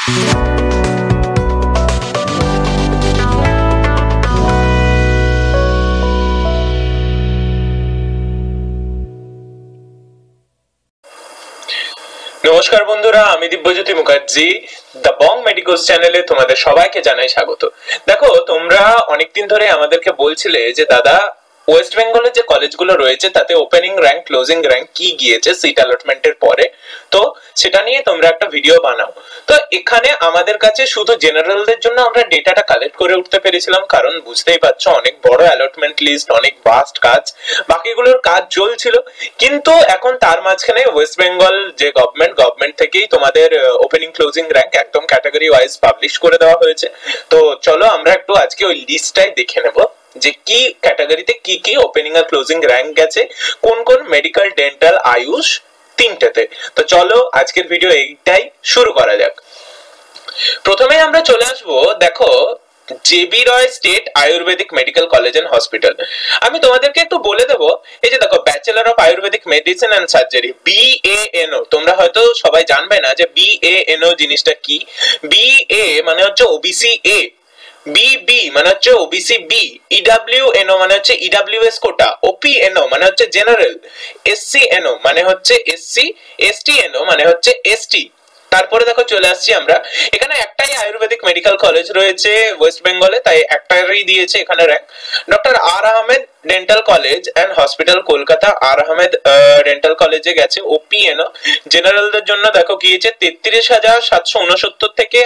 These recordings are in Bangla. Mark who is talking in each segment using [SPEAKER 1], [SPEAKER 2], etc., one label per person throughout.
[SPEAKER 1] নমস্কার বন্ধুরা, আমি Dibyajyoti Mukherjee the Bong medicos চ্যানেলে তোমাদের সবাইকে জানাই স্বাগত। দেখো, তোমরা অনেকদিন ধরে আমাদেরকে বলছিলে যে দাদা, ওয়েস্ট বেঙ্গলের যে কলেজগুলো রয়েছে তাতে ওপেনিং র্যাঙ্ক, ক্লোজিং র্যাঙ্ক কি গিয়েছে সিট অ্যালটমেন্টের পরে, তো সেটা নিয়ে তোমরা একটা ভিডিও বানাও। তো এখানে আমাদের কাছে শুধু জেনারেলদের জন্য আমরা ডেটাটা কালেক্ট করে উঠতে পেরেছিলাম, কারণ বুঝতেই পারছো অনেক বড় অ্যালটমেন্ট লিস্ট, অনেক ভাস্ট কাজ, বাকিগুলোর কাজ চলছিল। কিন্তু এখন তার মাঝখানে ওয়েস্ট বেঙ্গল যে গভর্নমেন্ট থেকেই তোমাদের ওপেনিং ক্লোজিং র্যাঙ্ক একদম ক্যাটাগরি ওয়াইজ পাবলিশ করে দেওয়া হয়েছে। তো চলো আমরা একটু আজকে ওই লিস্টটাই দেখে নেব যে কি ক্যাটাগরিতে কি কি ওপেনিং আর ক্লোজিং র্যাঙ্ক গেছে, কোন কোন মেডিকেল, ডেন্টাল, আয়ুষ তিনটেতে। তো চলো আজকের ভিডিও এইটাই শুরু করা যাক। প্রথমে আমরা চলে আসবো, দেখো, J B Roy state ayurvedic medical college and hospital. আমি তোমাদেরকে একটু বলে দেবো, এই যে দেখো, bachelor of ayurvedic medicine and surgery, BANO। তোমরা হয়তো সবাই জানবে না যে BANO জিনিসটা কি। BA মানে হচ্ছে ওবিসি এ, BB মানে হচ্ছে ওবিসি বি, EWNO মানে হচ্ছে EWS কোটা, OPNO মানে হচ্ছে জেনারেল, SCNO মানে হচ্ছে SC, STNO মানে হচ্ছে ST। তারপরে দেখো চলে আসছি আমরা, এখানে একটাই আয়ুর্বেদিক মেডিকেল কলেজ রয়েছে ওয়েস্ট বেঙ্গলে, তাই একটাই দিয়েছে এখানে rank. Doctor R Ahmed dental college and hospital Kolkata, R Ahmed dental কলেজে গেছে OPNO। জেনারেলদের জন্য দেখো গিয়েছে 33,769 থেকে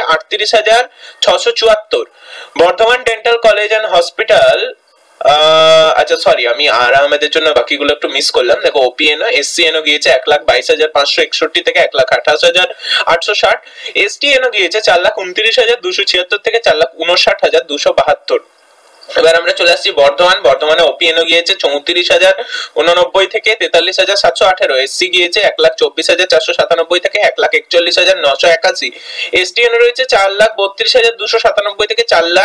[SPEAKER 1] 38,674। Bardhaman dental college and hospital, আচ্ছা সরি, আমি আর আহমেদের জন্য বাকিগুলো একটু মিস করলাম। দেখো OPNO, SCNO গিয়েছে 1,22,561 থেকে 1,28,860। STNO গিয়েছে 4,29,276 থেকে 4,59,272। এবার আমরা চলে আসছি বর্ধমানে OPNO গিয়েছে 34,089 থেকে 43,718। SC গিয়েছে 1,24,497 থেকে 1,41,981। STNO রয়েছে 4,32,297 থেকে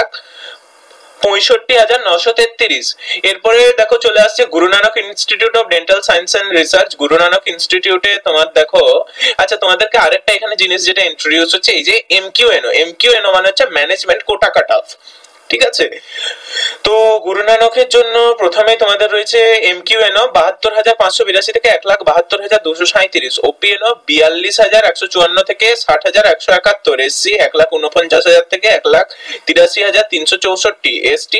[SPEAKER 1] 4,65,933। এরপরে দেখো চলে আসছে Guru Nanak institute of dental science and research. Guru Nanak ইনস্টিটিউটে তোমার দেখো, আচ্ছা তোমাদেরকে আরেকটা এখানে জিনিস যেটা ইন্ট্রোডিউস হচ্ছে, এই যে MQNO মানে হচ্ছে ম্যানেজমেন্ট কোটা কাট অফ, ঠিক আছে। তো গুরু নানকের জন্য প্রথমে তোমাদের রয়েছে MQNO 72,582 থেকে 1,72,237। OPNO 42,154 থেকে 60,171। SC 1,49,000 থেকে 1,83,364। ST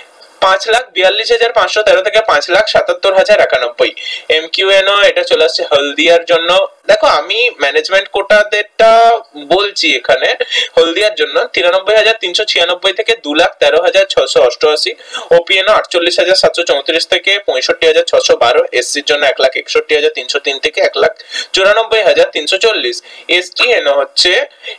[SPEAKER 1] 5,42,513 থেকে 5,77,091। MQNO এটা চলে আসছে হলদিয়ার জন্য। দেখো, আমি ম্যানেজমেন্ট কোটাদেরটা বলছি এখানে। হলদিয়ার জন্য 93,396 থেকে 2,13,688। OPNO 48,734 থেকে 65,612। SC জন্য 1,61,303 থেকে 1,94,340। STNO হচ্ছে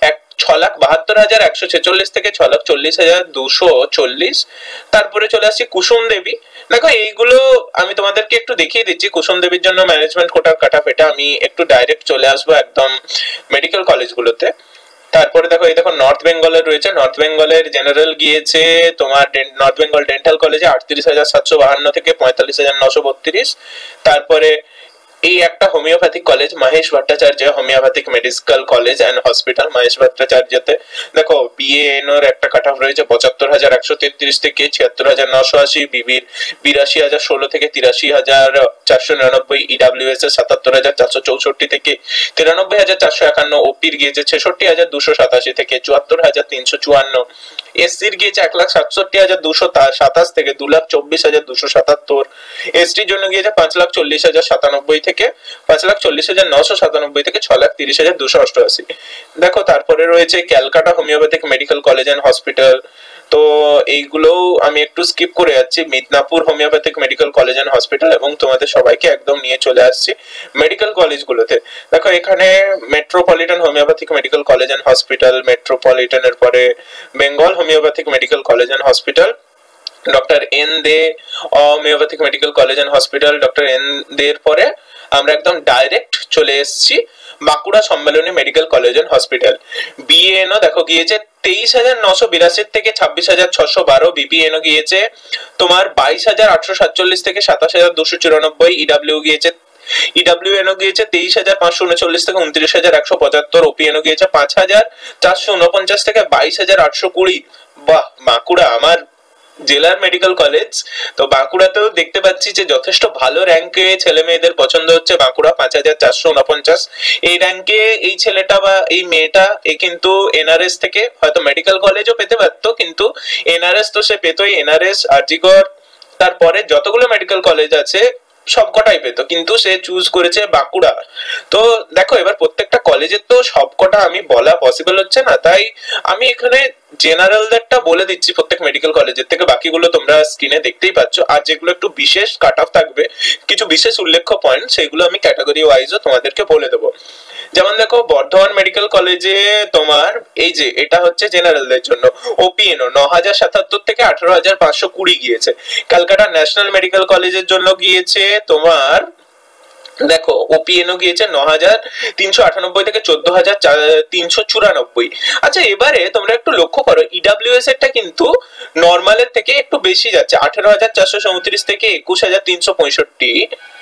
[SPEAKER 1] 6,72,146 থেকে 6,40,240। তারপরে চলে আসছি কুসুম দেবী। দেখো, এইগুলো আমি তোমাদেরকে একটু দেখিয়ে দিচ্ছি। কুসুম দেবীর জন্য ম্যানেজমেন্ট কোটার কাট অফ এটা। আমি একটু ডাইরেক্ট চলে আসবো একদম মেডিকেল কলেজগুলোতে। তারপরে দেখো, এই দেখো নর্থ বেঙ্গলের রয়েছে। নর্থ বেঙ্গলের জেনারেল গিয়েছে তোমার নর্থ বেঙ্গল ডেন্টাল কলেজে 38,752 থেকে 45,932। তারপরে এই একটা homeopathic college, Mahesh Bhattacharya homeopathic medical college and hospital, Mahesh ভট্টাচার্যতে দেখো BANO এর একটা কাট অফ রয়েছে 75,133 থেকে 76,980। বিবির 82,016 থেকে 83,499। EWS এর 77,464 থেকে 93,451। OPর গিয়েছে 66,287 থেকে 74,354। SCর গিয়েছে 1,67,227 থেকে 2,24,277। STর জন্য গিয়েছে 5,40,097 থেকে 5,40,997 থেকে 6,30,288। দেখো, তারপরে রয়েছে Calcutta homeopathic medical college and hospital. তো এইগুলো আমি একটু স্কিপ করে যাচ্ছি। Midnapore homeopathic medical college and hospital, এবং তোমাদের সবাইকে একদম নিয়ে চলে আসছি মেডিকেল কলেজগুলোতে। দেখো, এখানে metropolitan homeopathic medical college and hospital, মেট্রোপলিটনের পরে Bengal homeopathic medical college and hospital, doctor N De homeopathic medical college and hospital. Doctor N দের পরে আমরা একদম ডাইরেক্ট চলে এসেছি Bankura Sammilani medical college and hospital. BANO দেখো গিয়েছে 23,982 থেকে 26,612। BPNO গিয়েছে তোমার 22,847 থেকে 27,294। EW গিয়েছে ইডাব্লিউএনও গিয়েছে 23,539 থেকে 29,175, ওপিএনও গিয়েছে 5,449 থেকে 22,820। বাহ, বাঁকুড়া আমার জেলার মেডিকেল কলেজ, তো বাঁকুড়াতেও দেখতে পাচ্ছি যে যথেষ্ট ভালো র্যাঙ্কে ছেলে মেয়েদের পছন্দ হচ্ছে। বাঁকুড়া 5,449, এই র্যাঙ্কে এই ছেলেটা বা এই মেয়েটা এ কিন্তু এনআরএস থেকে হয়তো মেডিকেল কলেজও পেতে পারতো, কিন্তু এনআরএস তো সে পেতোই, এনআরএস, আরজিকর, তারপরে যতগুলো মেডিকেল কলেজ আছে সবকটাই পেতো, কিন্তু সে চুজ করেছে বাঁকুড়া। তো দেখো এবার প্রত্যেকটা কলেজের তো সবকটা আমি বলা পসিবল হচ্ছে না, তাই আমি এখানে জেনারেলদেরটা বলে দিচ্ছি প্রত্যেক মেডিকেল কলেজের থেকে, বাকিগুলো তোমরা স্ক্রিনে দেখতেই পাচ্ছ। আর যেগুলো একটু বিশেষ কাট অফ থাকবে, কিছু বিশেষ উল্লেখ্য পয়েন্ট, সেগুলো আমি ক্যাটাগরি ওয়াইজও তোমাদেরকে বলে দেবো। যেমন দেখো বর্ধমান মেডিকেল কলেজে তোমার এই যে এটা হচ্ছে জেনারেলদের জন্য, ওপিএনও 9,077 থেকে 18,520 গিয়েছে। ক্যালকাটা ন্যাশনাল মেডিকেল কলেজের জন্য গিয়েছে তোমার দেখো ওপিএনও গিয়েছে 9,398 থেকে 14,394। আচ্ছা এবারে তোমরা একটু লক্ষ্য করো, ইডাব্লিউএস এরটা কিন্তু নর্মালের থেকে একটু বেশি যাচ্ছে, 18,437 থেকে 21,365।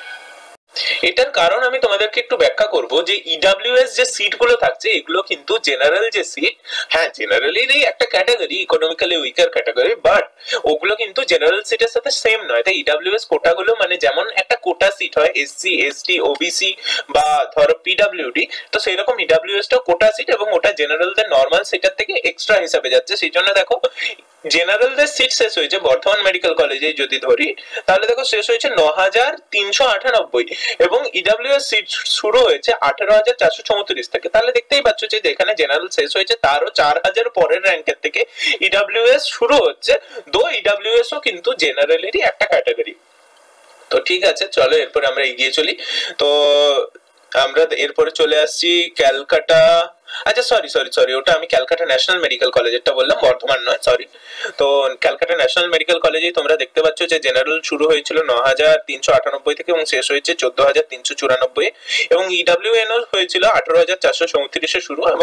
[SPEAKER 1] এটার কারণ আমি তোমাদেরকে একটু ব্যাখ্যা করব যে ইডাব্লিউএস যে সিট গুলো থাকছে এগুলো কিন্তু জেনারেল যে সিট, হ্যাঁ জেনারেলেরই একটা category, economically weaker category, but ওগুলো কিন্তু জেনারেল সিটের সাথে সেম নয়। তাই ইডাব্লিউএস কোটাগুলো মানে যেমন একটা কোটা সিট হয় এসসি এসটি ওবিসি বা ধরো পিডাব্লিউডি, তো সেই রকম ইডাব্লিউএস টাও কোটা সিট এবং ওটা জেনারেলদের নর্মাল সিটের থেকে এক্সট্রা হিসাবে যাচ্ছে। সেই জন্য দেখো জেনারেলদের সিট শেষ হয়েছে বর্ধমান মেডিকেল কলেজে যদি ধরি, তাহলে দেখো শেষ হয়েছে 9,398 এবং ইডাব্লিউএস সিট শুরু হয়েছে 18,434 থেকে। তাহলে দেখতেই পাচ্ছ যে যেখানে জেনারেল শেষ হয়েছে তারও 4,000 পরের র্যাঙ্কের থেকে ইডাব্লিউএস শুরু হচ্ছে, দো ইডাব্লিউএস ও কিন্তু জেনারেলেরই একটা ক্যাটাগরি। তো ঠিক আছে, চলো এরপরে আমরা এগিয়ে চলি। তো আমরা এরপরে চলে আসছি ক্যালকাটা, আচ্ছা সরি সরি সরি ওটা আমি ক্যালকাটা ন্যাশনাল মেডিকেল কলেজেরটা বললাম, বর্ধমান নয়, সরি। তো ক্যালকাটা ন্যাশনাল মেডিকেল কলেজেই তোমরা দেখতে পাচ্ছ যে জেনারেল শুরু হয়েছিল 9,398 থেকে এবং শেষ হয়েছে 14,394, এবং ইডাব্লিউএন হয়েছিল 18,434 শুরু এবং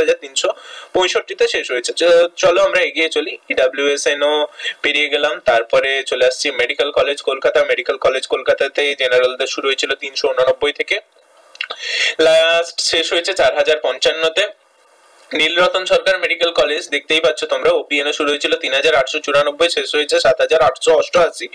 [SPEAKER 1] 21,365 শেষ হয়েছে। চলো আমরা এগিয়ে চলি, ইডাব্লিউএসএন ও পেরিয়ে গেলাম। তারপরে চলে আসছি medical college Kolkata. Medical college কলকাতাতে জেনারেলদের শুরু হয়েছিল 389 থেকে, লাস্ট শেষ হয়েছে 4,055-তে। নীলরতন সরকার মেডিকেল কলেজ দেখতেই পাচ্ছ তোমরা, ওপিএনও শুরু হয়েছিল 3,894, শেষ হয়েছে 7,888।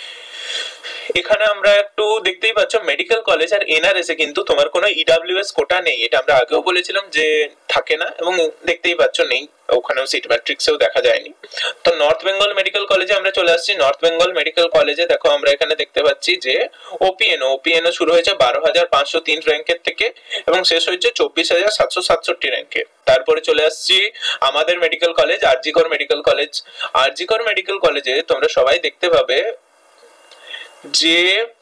[SPEAKER 1] এখানে আমরা একটু দেখতেই পাচ্ছ মেডিকেল কলেজ আর এনআরএস এ কিন্তু তোমার কোনো ইডাব্লিউএস কোটা নেই, এটা আমরা আগেও বলেছিলাম যে থাকে না, এবং দেখতেই পাচ্ছ নেই, ওখানেও সিট ম্যাট্রিক্সেও দেখা যায়নি। তো নর্থ বেঙ্গল মেডিকেল কলেজে আমরা চলে আসছি। নর্থ বেঙ্গল মেডিকেল কলেজে দেখো আমরা এখানে দেখতে পাচ্ছি যে ওপিএনও শুরু হয়েছে 12,503 র্যাঙ্কের থেকে এবং শেষ হয়েছে 24,767 র্যাঙ্কে। তারপরে চলে আসছি আমাদের medical college RG Kar medical college. RG Kar medical কলেজে তোমরা সবাই দেখতে পাবে যে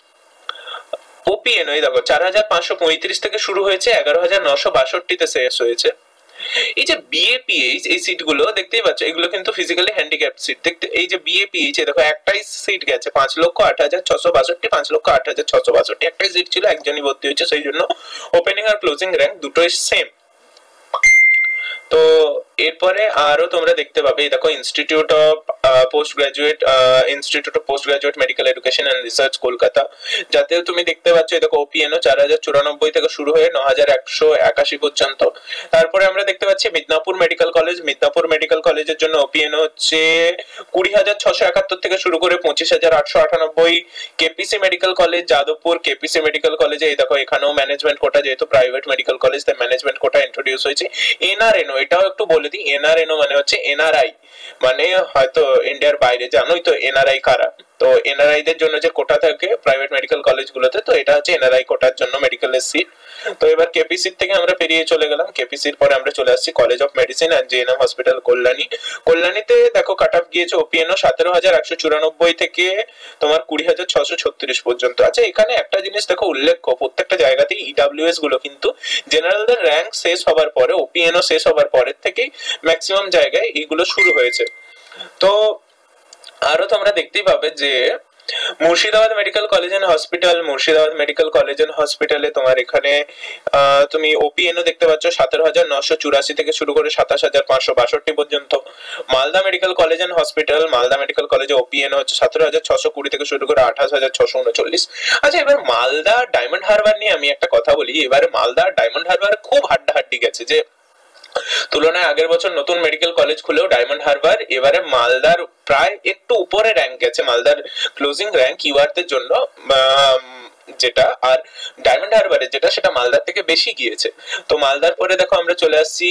[SPEAKER 1] ওপিএনও দেখো 4,535 থেকে শুরু হয়েছে, 11,962-তে শেষ হয়েছে। এই যে বিএপিএইচ এই সিটগুলো দেখতেই পাচ্ছ, এগুলো কিন্তু ফিজিক্যালি হ্যান্ডিক্যাপড সিট। দেখতে এই যে বিএপিএইচ দেখো একটাই সিট গেছে 5,08,662, 5,08,662 একটাই সিট ছিল, একজনই ভর্তি হয়েছে, সেই জন্য ওপেনিং আর ক্লোজিং র্যাঙ্ক দুটোই সেম। তো এরপরে আরো তোমরা দেখতে পাবে দেখো institute of post graduate medical education and research Kolkata, যাতে তুমি দেখতে পাচ্ছ দেখো ওপিএনও 4,094 থেকে শুরু হয়ে 9,181 পর্যন্ত। তারপরে আমরা দেখতে পাচ্ছি Midnapore medical college. Midnapore medical কলেজের জন্য ওপিএনও হচ্ছে 20,671 থেকে শুরু করে 25,898। KPC medical college Jadavpur, KPC medical কলেজে এই দেখো এখানেও ম্যানেজমেন্ট কোটা, যেহেতু প্রাইভেট মেডিকেল কলেজ তাই ম্যানেজমেন্ট কোটা ইন্ট্রোডিউস হয়েছে। এনআরএনও, এটাও একটু বলে দিই, এনআরএনও মানে হচ্ছে এনআরআই, মানে হয়তো ইন্ডিয়ার বাইরে, জানোই তো এনআরআই কারা। তো এনআরআই দের জন্য যে কোটা থাকে প্রাইভেট মেডিকেল কলেজগুলোতে, তো এটা হচ্ছে এনআরআই কোটার জন্য মেডিকেলের সিট। তো এবার কেপিসি থেকে আমরা পেরিয়ে চলে গেলাম, কেপিসির পরে আমরা চলে আসছি college of medicine and JNM hospital Kalyani. কল্যাণীতে দেখো কাট অফ গিয়েছে ওপিএনও 17,194 থেকে তোমার 20,636 পর্যন্ত। আচ্ছা এখানে একটা জিনিস দেখো উল্লেখ্য, প্রত্যেকটা জায়গাতেই ইডাব্লিউএস গুলো কিন্তু জেনারেলদের র্যাঙ্ক শেষ হবার পরে, ওপিএনও শেষ হবার পরের থেকেই ম্যাক্সিমাম জায়গায় এগুলো শুরু হয়েছে। তো আরো তোমরা দেখতেই পাবে যে Murshidabad medical college and hospital, Murshidabad medical college and হসপিটালে তোমার এখানে তুমি ওপিএনও দেখতে পাচ্ছ 17,984 থেকে শুরু করে 27,562 পর্যন্ত। Malda medical college and hospital, Malda medical কলেজে ওপিএনও হচ্ছে 17,620 থেকে শুরু করে 28,639। আচ্ছা, এবার মালদা ডায়মন্ড হারবার নিয়ে আমি একটা কথা বলি। এবারে মালদা ডায়মন্ড হারবার খুব হাড্ডাহাড্ডি গেছে, যে তুলনায় আগের বছর নতুন মেডিকেল কলেজ খুলেও ডায়মন্ড হারবার এবারে মালদার প্রায় একটু উপরে র্যাঙ্ক গেছে, মালদার ক্লোজিং র্যাঙ্ক ইউআরদের জন্য যেটা, আর ডায়মন্ড হারবারের যেটা সেটা মালদার থেকে বেশি গিয়েছে। তো মালদার পরে দেখো আমরা চলে আসছি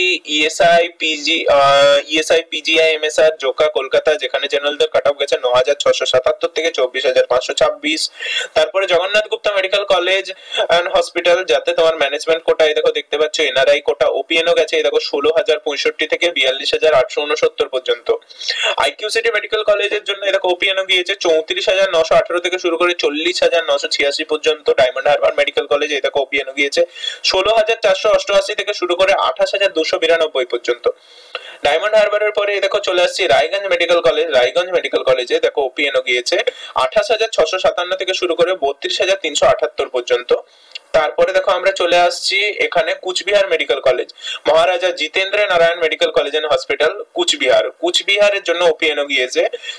[SPEAKER 1] ESI PGI MSR Joka Kolkata, যেখানে জেনারেলদের কাট অফ গেছে 9,677 থেকে 24,526। তারপরে Jagannath Gupta medical college and hospital, যাতে তোমার ম্যানেজমেন্ট কোটা এই দেখো দেখতে পাচ্ছ, এনআরআই কোটা ওপিএনও গেছে এই দেখো 16,065 থেকে 42,869 পর্যন্ত। আইকিউ সিটি মেডিকেল কলেজের জন্য এই দেখো ওপিএনও গিয়েছে 34,918 থেকে শুরু করে 40,986 পর্যন্ত। ডায়মন্ড হারবার মেডিকেল কলেজে এই দেখো ওপিএনও গিয়েছে 16,488 থেকে শুরু করে 28,292 পর্যন্ত। ডায়মন্ড হারবারের পরে দেখো চলে আসছি Raiganj medical college, Raiganj medical কলেজে দেখো ওপিএনও গিয়েছে 28,657 থেকে শুরু করে 32,378 পর্যন্ত। তারপরে দেখো আমরা চলে আসছি এখানে Coochbehar medical college, Maharaja Jitendra Narayan medical college and hospital Coochbehar, কুচবিহারের জন্য ওপিএনও গিয়েছে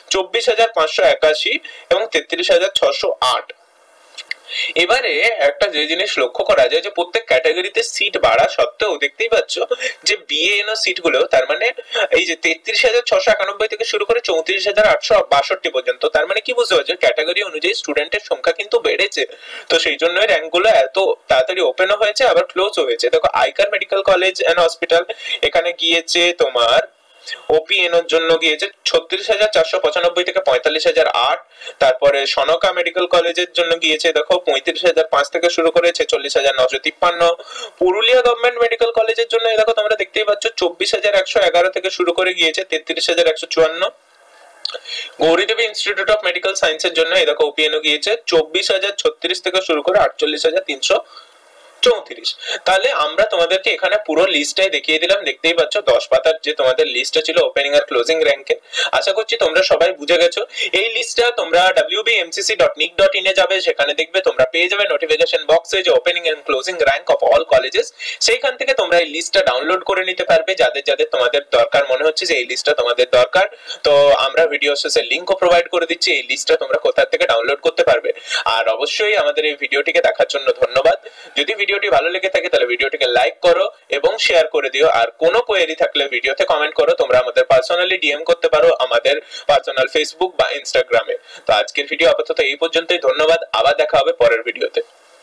[SPEAKER 1] 24,581 এবং 33,608। এবারে একটা যে জিনিস লক্ষ্য করা যায় যে প্রত্যেক ক্যাটাগরিতে সিট বাড়া সত্ত্বেও দেখতেই পাচ্ছ যে বিএএনও সিট গুলো, তার মানে এই যে 33,691 থেকে শুরু করে 34,862 পর্যন্ত, তার মানে কি বুঝতে পারছো ক্যাটাগরি অনুযায়ী স্টুডেন্টের সংখ্যা কিন্তু বেড়েছে। তো সেই জন্যই র্যাঙ্ক গুলো এত তাড়াতাড়ি ওপেনও হয়েছে আবার ক্লোজও হয়েছে। দেখো ICARE medical college and hospital, এখানে গিয়েছে তোমার ওপিএনওর জন্য গিয়েছে 36,495 থেকে 45,008। তারপরে সনকা মেডিকেল কলেজের জন্য গিয়েছে দেখো 35,005 থেকে শুরু করে 46,953। পুরুলিয়া গভর্নমেন্ট মেডিকেল কলেজের জন্য দেখো তোমরা দেখতেই পাচ্ছ 24,111 থেকে শুরু করে গিয়েছে 33,154। গৌরীদেবী ইনস্টিটিউট অফ মেডিকেল সায়েন্সের জন্য এই দেখো ওপিএনও গিয়েছে 24,036 থেকে শুরু করে 48,334। তাহলে আমরা তোমাদেরকে এখানে পুরো লিস্টটাই দেখিয়ে দিলাম, দেখতেই পাচ্ছ 10 পাতার যে তোমাদের লিস্টটা ছিল ওপেনিং আর ক্লোজিং র্যাঙ্কে। আশা করছি তোমরা সবাই বুঝে গেছো। এই লিস্টটা তোমরা wbmcc.nic.in এ যাবে, সেখানে দেখবে তোমরা পেয়ে যাবে নোটিফিকেশন বক্সে যে opening and closing rank of all colleges. সেইখান থেকে তোমরা এই লিস্টটা ডাউনলোড করে নিতে পারবে, যাদের যাদের তোমাদের দরকার মনে হচ্ছে যে এই লিস্টটা তোমাদের দরকার। তো আমরা ভিডিও শেষে লিংকও প্রোভাইড করে দিচ্ছি, এই লিস্টটা তোমরা কোথা থেকে ডাউনলোড করতে পারবে। আর অবশ্যই আমাদের এই ভিডিওটিকে দেখার জন্য ধন্যবাদ। যদি ভিডিওটি ভালো লেগে থাকে তাহলে ভিডিওটিকে লাইক করো এবং শেয়ার করে দিও। আর কোনো কোয়েরি থাকলে ভিডিওতে কমেন্ট করো, তোমরা আমাদের পার্সোনালি ডিএম করতে পারো আমাদের পার্সোনাল ফেসবুক বা ইনস্টাগ্রামে। তো আজকের ভিডিও আপাতত এই পর্যন্তই, ধন্যবাদ, আবার দেখা হবে পরের ভিডিওতে।